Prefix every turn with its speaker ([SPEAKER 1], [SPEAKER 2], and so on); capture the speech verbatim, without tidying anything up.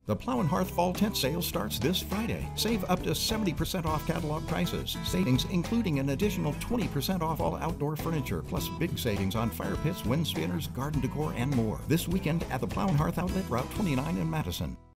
[SPEAKER 1] The Plow and Hearth Fall Tent Sale starts this Friday. Save up to seventy percent off catalog prices. Savings including an additional twenty percent off all outdoor furniture, plus big savings on fire pits, wind spinners, garden decor, and more. This weekend at the Plow and Hearth Outlet, Route twenty-nine in Madison.